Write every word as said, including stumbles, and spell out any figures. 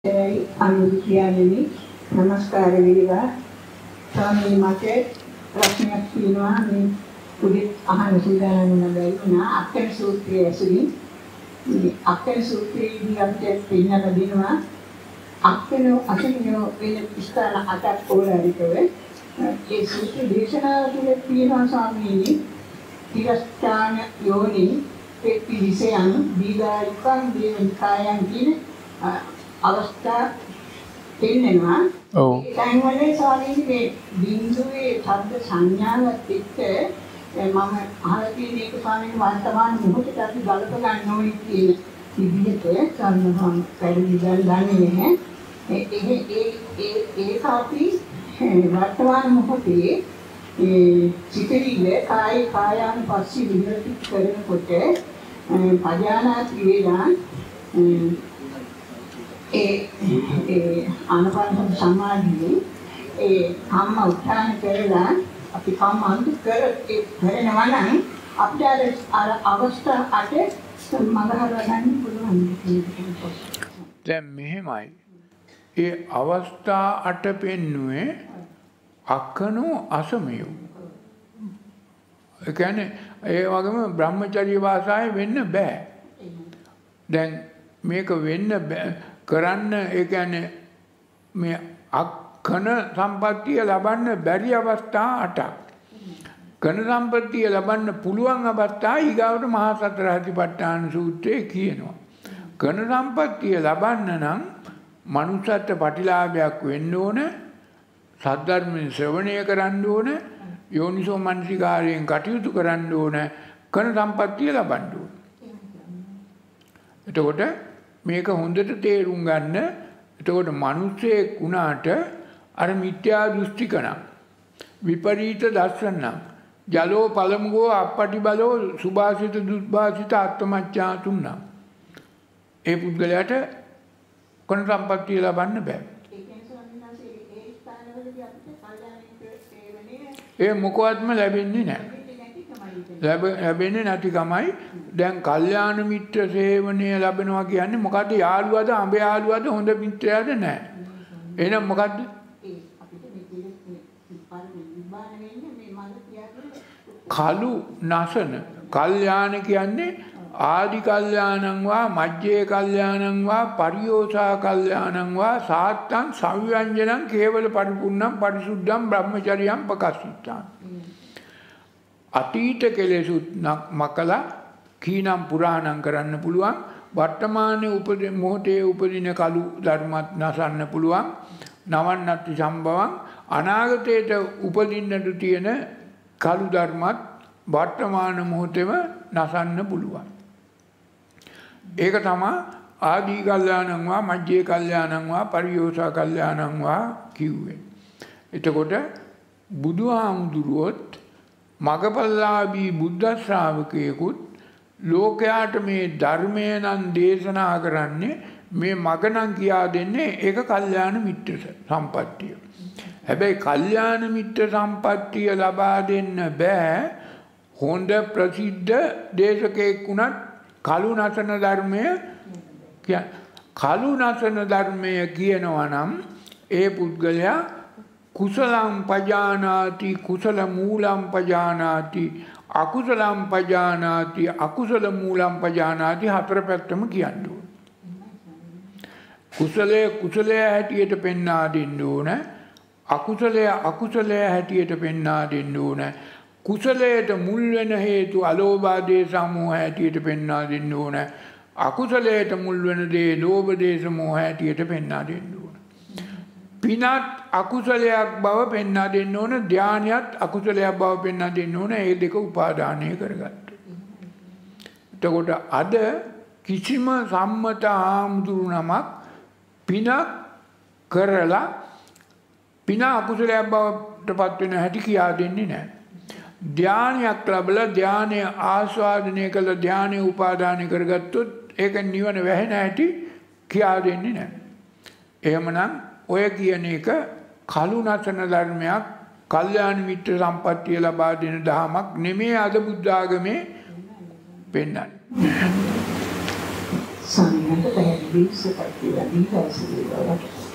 අනුවිද්‍යාවෙනි නමස්කාර වේවා ස්වාමීන් වහන්සේ ප්‍රශ්නයක් තියෙනවා මේ පුදි අහන සූදානම් වෙනවා අක්කර සූත්‍රයේ ඇසුරින් මේ අක්කර සූත්‍රයේදී අපිට පෙන්නන දෙනවා අක්කර අසිනියෝ වෙන ස්ථාන අටක් පොළාරිකව ඒ සූත්‍ර දේශනාව තුළ තියෙනවා ස්වාමීනි තිරස්ථාන යෝනි ඒ පිළිසයන් දීගායිකං දේවනිකායන් කියන අවස්ථා පෙන්නනවා. ඔව්. දැන් වලේ ස්වාමීනි මේ බින්දුවේ ශබ්ද සංඥාවත් එක්ක මම අහලා තියෙන එක ස්වාමීනි වර්තමාන මොහොතට අපි ගලප ගන්න ඕනේ කියන විදිහට සම්මහම් පරිදිදන් දන්නේ නැහැ. ඒ ඒ ඒ ඒක අපි වර්තමාන මොහොතේ ඒ සිතිවිල්ල කාය කායයන් පස්සේ විරති කරනකොට පජානාති වේදනා ඒ ඒ ආනපාන සමාධියේ ඒ කම්ම උත්සාහ කරලා අපි කම්ම අන්තු කර කරනවා නම් අපිට අර අවස්ථා අට මගහරව ගන්න පුළුවන්. දැන් මෙහෙමයි. ඒ අවස්ථා අට පෙන්නුවේ අකනෝ අසමයෝ. ඒ කියන්නේ ඒ වගේම බ්‍රහ්මචර්ය වාසාවේ වෙන්න බෑ. දැන් මේක වෙන්න බෑ. කරන්න ඒ කියන්නේ මේ අක්ඛන සම්පත්තිය ලබන්න බැරි අවස්ථා අටක්. ඝන සම්පත්තිය ලබන්න පුළුවන් අවස්ථා ඊගාවට මහා සතර සතිපට්ඨාන සූත්‍රයේ කියනවා. ඝන සම්පත්තිය ලබන්න නම් මනුස්සත්ව ප්‍රතිලාභයක් වෙන්න ඕන, සද්ධර්මයෙන් ශ්‍රවණය කරන්න ඕන, යෝනිසෝ මනසිකාරයෙන් කටයුතු කරන්න ඕන, ඝන සම්පත්තිය ලබන්න ඕන. එතකොට මේක හොඳට තේරුම් ගන්න. එතකොට මිනිස්සෙක් වුණාට අර මිත්‍යා දෘෂ්ටික නම් විපරීත දර්ශන නම් ජලෝ පළමුගෝ අපපටි බලෝ සුභාසිත දුස්භාසිත ආත්මච්ඡාතුන් නම් ඒ පුද්ගලයාට කොන සම්පත්තිය ලබන්න බෑ. ඒ මොකවත්ම ලැබෙන්නේ නැහැ. ලැබෙන්නේ නැතිකමයි. දැන් කල්යාණ මිත්‍ර සේවනය ලැබෙනවා කියන්නේ මොකද්ද? යාළුවාද, අඹ යාළුවාද, හොඳ මිත්‍රයාද නැහැ. එහෙනම් මොකද්ද? කලු නසන කල්යාණ කියන්නේ ආදි කල්යාණං වා මජ්ජේ කල්යාණං වා පරියෝසා කල්යාණං වා සාත්තං සංව්‍යංජනං කේවල පරිපූර්ණං පරිසුද්ධං බ්‍රහ්මචර්යං පකස්සිතාං. අතීත කෙලෙසුත් මකලා කීනම් පුරාණම් කරන්න පුළුවන්. වර්තමානයේ උපද මොහොතේ උපදින කලු ධර්මත් නසන්න පුළුවන්. නවන්නත්ති සම්භවං අනාගතයට උපදින්නට තියෙන කලු ධර්මත් වර්තමාන මොහොතේම නසන්න පුළුවන්. ඒක තමයි ආදී කල්යාණං වා මජ්ජේ කල්යාණං වා පරියෝසා කල්යාණං වා කිව්වේ. එතකොට බුදුහාමුදුරුවොත් මගපල්ලාභී බුද්ධ ශ්‍රාවකයෙකුත් ලෝකයාට මේ ධර්මය නම් දේශනා කරන්නේ මේ මග නම් කියා දෙන්නේ ඒක කල්යාණ මිත්‍ර සම්පත්තිය. හැබැයි කල්යාණ මිත්‍ර සම්පත්තිය ලබා දෙන්න බෑ හොඳ ප්‍රසිද්ධ දේශකයෙක් වුණත් කලු නසන ධර්මය කිය කලු නසන ධර්මය කියනවා නම් ඒ පුද්ගලයා කුසලං පජානාති කුසල මූලං පජානාති අකුසලං පජානාති අකුසල මූලං පජානාති හතර පැත්තම කියන්න ඕන. කුසලයේ කුසලයේ හැටියට පෙන්වා දෙන්න ඕන. අකුසලයේ අකුසලයේ හැටියට පෙන්වා දෙන්න ඕන. කුසලයට මුල් වෙන හේතු අලෝභ දේශ මොහ හැටියට පෙන්වා දෙන්න ඕන. අකුසලයට මුල් වෙන දේ ලෝභ දේශ මොහ හැටියට පෙන්වා දෙන්න ඕන. පිනත් අකුසලයක් බව පෙන්වා දෙන්න ඕන. ධානයත් අකුසලයක් බව පෙන්වා දෙන්න ඕන. ඒ දෙක උපාදානය කරගත්ත. එතකොට අද කිසිම සම්මත ආමුදුරු නමක් පිනක් කරලා පින අකුසලයක් බවට පත් වෙන හැටි කියා දෙන්නේ නැහැ. ධානයක් ලැබලා ධානය ආස්වාදනය කළ ධානය උපාදානය කරගත්තොත් ඒක නිවන වැහෙන හැටි කියා දෙන්නේ නැහැ. එහෙමනම් ඔය කියන එක කලු නසන ධර්මයක් කල්යාණ මිත්‍ර සම්පත්තිය ලබා දෙන දහමක් නෙමෙයි අද බුද්ධ ආගමේ පෙන්වන්නේ. ස්වාමීන් වහන්සේ පැහැදිලි විස්තර කියලා දීලා සිටිනවා.